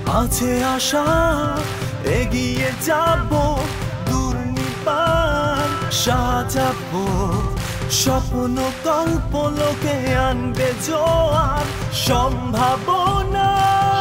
আছে আশা এগিয়ে যাব দুর্নিবার সাজাবো স্বপ্ন কল্প লোকে আনবে জোয়ার সম্ভাবনা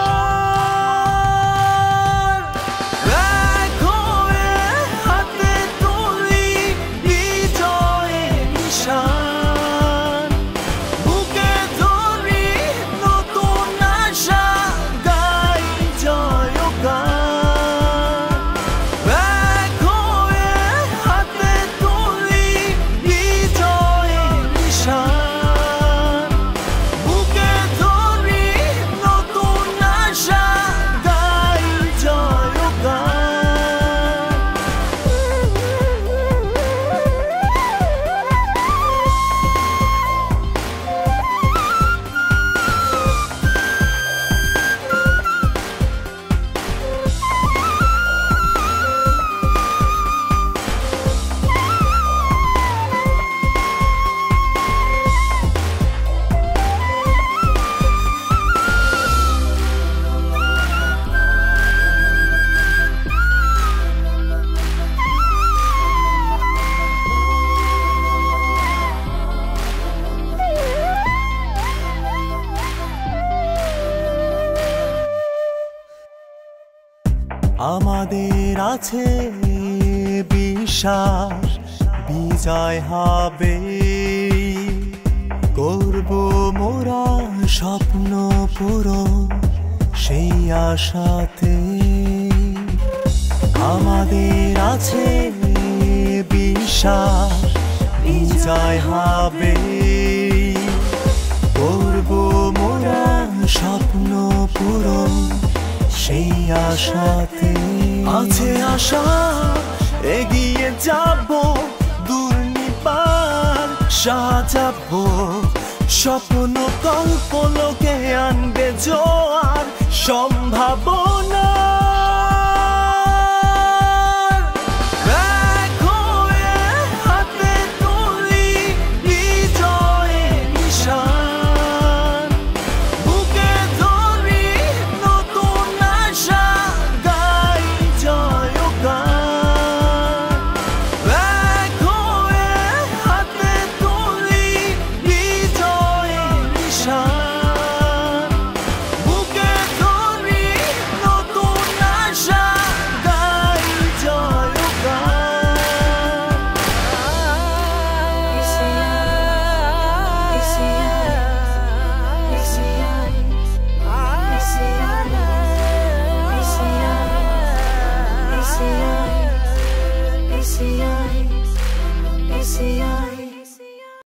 আমাদের আছে বিশ্বাস বিজয় হবে করব মোরা স্বপ্ন পূরণ সেই আশাতে আমাদের আছে বিশ্বাস বিজয় হবে করব মোরা স্বপ্ন পূরণ সেই আশাতে আছে আশা এগিয়ে যাব দুর্নিবার সাজাবো স্বপ্ন কল্প লোকে আনবে জোয়ার সম্ভাবনা